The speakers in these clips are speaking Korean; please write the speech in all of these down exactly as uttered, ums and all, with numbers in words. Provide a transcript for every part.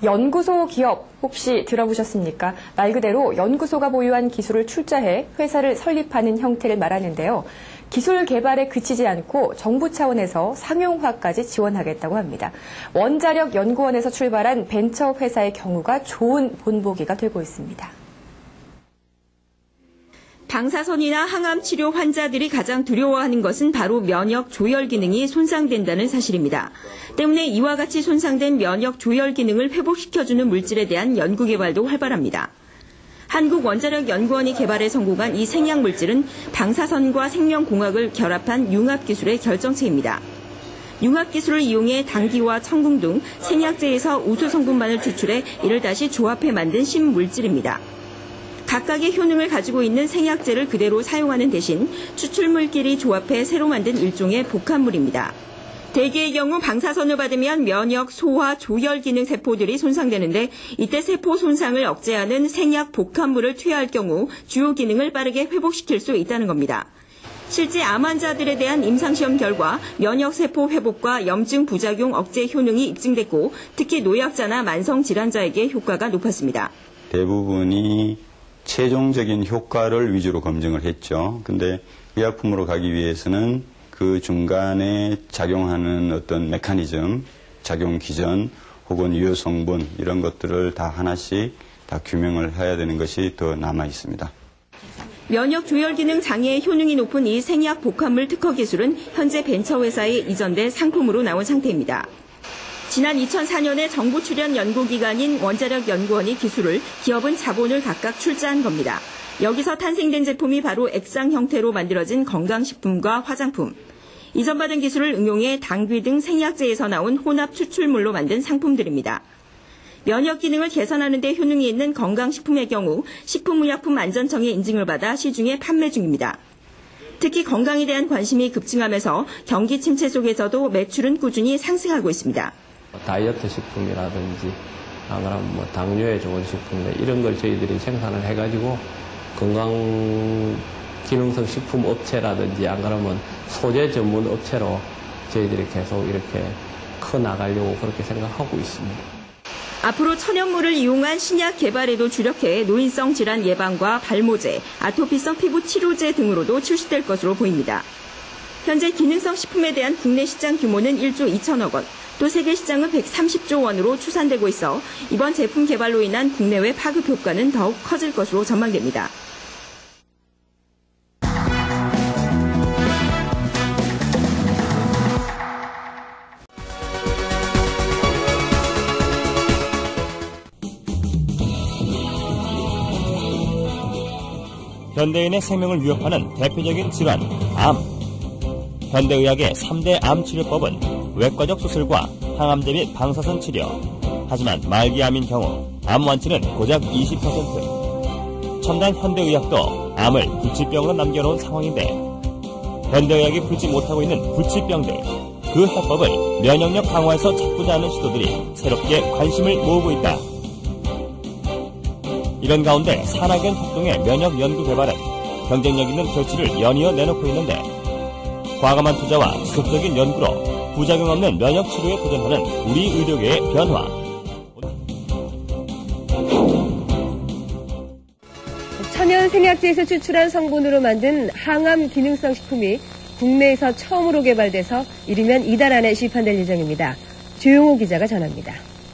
연구소 기업 혹시 들어보셨습니까? 말 그대로 연구소가 보유한 기술을 출자해 회사를 설립하는 형태를 말하는데요. 기술 개발에 그치지 않고 정부 차원에서 상용화까지 지원하겠다고 합니다. 원자력 연구원에서 출발한 벤처 회사의 경우가 좋은 본보기가 되고 있습니다. 방사선이나 항암 치료 환자들이 가장 두려워하는 것은 바로 면역 조절 기능이 손상된다는 사실입니다. 때문에 이와 같이 손상된 면역 조절 기능을 회복시켜주는 물질에 대한 연구 개발도 활발합니다. 한국원자력연구원이 개발에 성공한 이 생약 물질은 방사선과 생명공학을 결합한 융합기술의 결정체입니다. 융합기술을 이용해 당귀와 청궁 등 생약제에서 우수 성분만을 추출해 이를 다시 조합해 만든 신물질입니다. 각각의 효능을 가지고 있는 생약제를 그대로 사용하는 대신 추출물끼리 조합해 새로 만든 일종의 복합물입니다. 대개의 경우 방사선을 받으면 면역, 소화, 조혈 기능 세포들이 손상되는데 이때 세포 손상을 억제하는 생약 복합물을 투여할 경우 주요 기능을 빠르게 회복시킬 수 있다는 겁니다. 실제 암 환자들에 대한 임상시험 결과 면역세포 회복과 염증 부작용 억제 효능이 입증됐고 특히 노약자나 만성질환자에게 효과가 높았습니다. 대부분이 최종적인 효과를 위주로 검증을 했죠. 근데 의약품으로 가기 위해서는 그 중간에 작용하는 어떤 메커니즘, 작용 기전 혹은 유효 성분 이런 것들을 다 하나씩 다 규명을 해야 되는 것이 더 남아 있습니다. 면역 조절 기능 장애의 효능이 높은 이 생약 복합물 특허 기술은 현재 벤처회사에 이전돼 상품으로 나온 상태입니다. 지난 이천사 년에 정부 출연 연구기관인 원자력연구원이 기술을, 기업은 자본을 각각 출자한 겁니다. 여기서 탄생된 제품이 바로 액상 형태로 만들어진 건강식품과 화장품. 이전 받은 기술을 응용해 당귀 등 생약제에서 나온 혼합 추출물로 만든 상품들입니다. 면역 기능을 개선하는 데 효능이 있는 건강식품의 경우 식품의약품안전청의 인증을 받아 시중에 판매 중입니다. 특히 건강에 대한 관심이 급증하면서 경기 침체 속에서도 매출은 꾸준히 상승하고 있습니다. 다이어트 식품이라든지 안 그러면 뭐 당뇨에 좋은 식품 이런 걸 저희들이 생산을 해가지고 건강 기능성 식품 업체라든지 안 그러면 소재 전문 업체로 저희들이 계속 이렇게 커 나가려고 그렇게 생각하고 있습니다. 앞으로 천연물을 이용한 신약 개발에도 주력해 노인성 질환 예방과 발모제, 아토피성 피부 치료제 등으로도 출시될 것으로 보입니다. 현재 기능성 식품에 대한 국내 시장 규모는 일조 이천억 원, 또 세계 시장은 백삼십조 원으로 추산되고 있어 이번 제품 개발로 인한 국내외 파급 효과는 더욱 커질 것으로 전망됩니다. 현대인의 생명을 위협하는 대표적인 질환, 암. 현대의학의 삼대 암 치료법은 외과적 수술과 항암제 및 방사선 치료. 하지만 말기암인 경우 암 완치는 고작 이십 퍼센트. 첨단 현대의학도 암을 불치병으로 남겨놓은 상황인데 현대의학이 풀지 못하고 있는 불치병들. 그 해법을 면역력 강화에서 찾고자 하는 시도들이 새롭게 관심을 모으고 있다. 이런 가운데 산학연 협동의 면역 연구 개발은 경쟁력 있는 결실을 연이어 내놓고 있는데 과감한 투자와 지속적인 연구로 부작용 없는 면역 치료에 도전하는 우리 의료계의 변화. 천연 생약제에서 추출한 성분으로 만든 항암 기능성 식품이 국내에서 처음으로 개발돼서 이르면 이달 안에 시판될 예정입니다. 조용호 기자가 전합니다.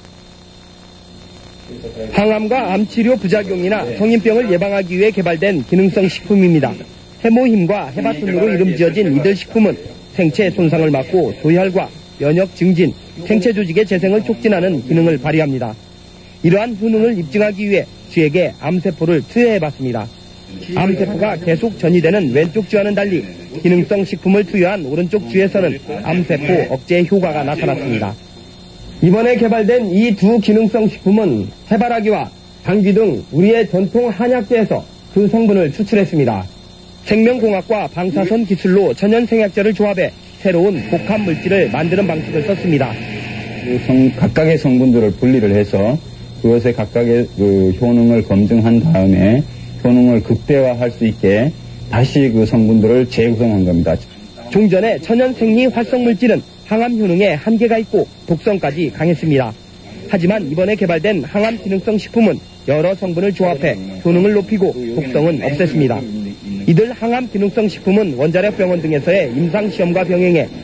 항암과 암치료 부작용이나 성인병을 예방하기 위해 개발된 기능성 식품입니다. 해모힘과 해바톤으로 이름 지어진 이들 식품은 생체 손상을 막고 조혈과 면역 증진, 생체 조직의 재생을 촉진하는 기능을 발휘합니다. 이러한 효능을 입증하기 위해 쥐에게 암세포를 투여해봤습니다. 암세포가 계속 전이되는 왼쪽 쥐와는 달리 기능성 식품을 투여한 오른쪽 쥐에서는 암세포 억제 효과가 나타났습니다. 이번에 개발된 이 두 기능성 식품은 해바라기와 당귀 등 우리의 전통 한약재에서 그 성분을 추출했습니다. 생명공학과 방사선 기술로 천연생약제를 조합해 새로운 복합 물질을 만드는 방식을 썼습니다. 그 성, 각각의 성분들을 분리를 해서 그것의 각각의 그 효능을 검증한 다음에 효능을 극대화할 수 있게 다시 그 성분들을 재구성한 겁니다. 종전의 천연생리 활성물질은 항암 효능에 한계가 있고 독성까지 강했습니다. 하지만 이번에 개발된 항암 기능성 식품은 여러 성분을 조합해 효능을 높이고 독성은 없앴습니다. 이들 항암 기능성 식품은 원자력 병원 등에서의 임상 시험과 병행해